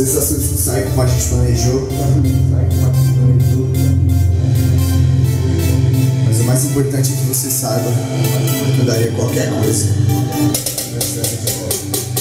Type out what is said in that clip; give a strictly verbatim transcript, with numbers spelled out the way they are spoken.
vezes as coisas não saem como a gente planejou. Mas o mais importante é que você saiba que eu daria qualquer coisa.